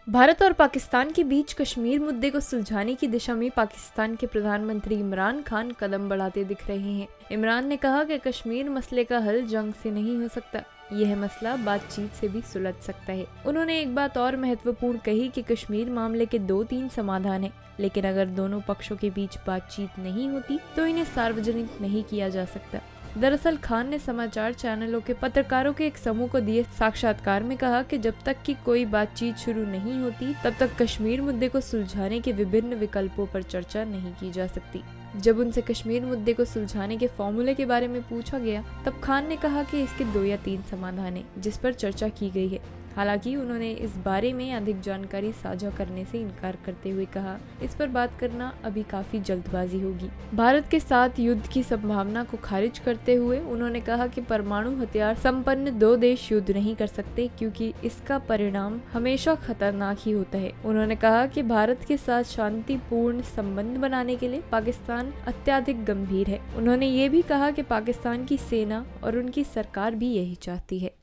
भारत और पाकिस्तान के बीच कश्मीर मुद्दे को सुलझाने की दिशा में पाकिस्तान के प्रधानमंत्री इमरान खान कदम बढ़ाते दिख रहे हैं। इमरान ने कहा कि कश्मीर मसले का हल जंग से नहीं हो सकता, यह मसला बातचीत से भी सुलझ सकता है। उन्होंने एक बात और महत्वपूर्ण कही कि कश्मीर मामले के 2-3 समाधान हैं, लेकिन अगर दोनों पक्षों के बीच बातचीत नहीं होती तो इन्हें सार्वजनिक नहीं किया जा सकता। दरअसल खान ने समाचार चैनलों के पत्रकारों के एक समूह को दिए साक्षात्कार में कहा कि जब तक कि कोई बातचीत शुरू नहीं होती तब तक कश्मीर मुद्दे को सुलझाने के विभिन्न विकल्पों पर चर्चा नहीं की जा सकती। जब उनसे कश्मीर मुद्दे को सुलझाने के फॉर्मूले के बारे में पूछा गया तब खान ने कहा कि इसके 2 या 3 समाधान हैं जिस पर चर्चा की गई है। हालांकि उन्होंने इस बारे में अधिक जानकारी साझा करने से इनकार करते हुए कहा, इस पर बात करना अभी काफी जल्दबाजी होगी। भारत के साथ युद्ध की संभावना को खारिज करते हुए उन्होंने कहा कि परमाणु हथियार संपन्न 2 देश युद्ध नहीं कर सकते क्योंकि इसका परिणाम हमेशा खतरनाक ही होता है। उन्होंने कहा कि भारत के साथ शांतिपूर्ण संबंध बनाने के लिए पाकिस्तान अत्यधिक गंभीर है। उन्होंने ये भी कहा कि पाकिस्तान की सेना और उनकी सरकार भी यही चाहती है।